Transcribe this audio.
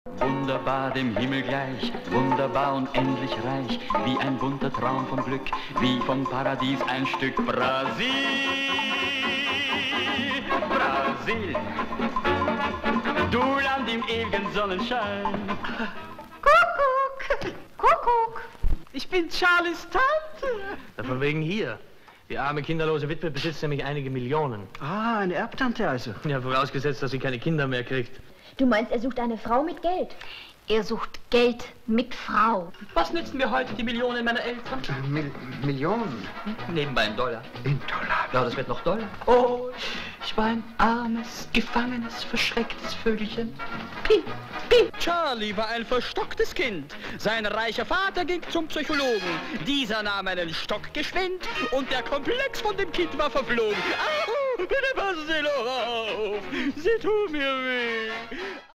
Wunderbar dem Himmel gleich, wunderbar und endlich reich, wie ein bunter Traum vom Glück, wie vom Paradies ein Stück Brasil. Brasil, du Land im ewigen Sonnenschein. Kuckuck, Kuckuck, ich bin Charlies Tante. Von wegen hier. Die arme kinderlose Witwe besitzt nämlich einige Millionen. Ah, eine Erbtante also. Ja, vorausgesetzt, dass sie keine Kinder mehr kriegt. Du meinst, er sucht eine Frau mit Geld? Er sucht Geld mit Frau. Was nützen mir heute die Millionen meiner Eltern? Millionen? Nebenbei ein Dollar. In Dollar? Ja, das wird noch Dollar. Oh, ich war ein armes, gefangenes, verschrecktes Vögelchen. Piep, piep. Charlie war ein verstocktes Kind. Sein reicher Vater ging zum Psychologen. Dieser nahm einen Stock geschwind und der Komplex von dem Kind war verflogen. Au, bitte passen Sie doch auf. Sie tun mir weh.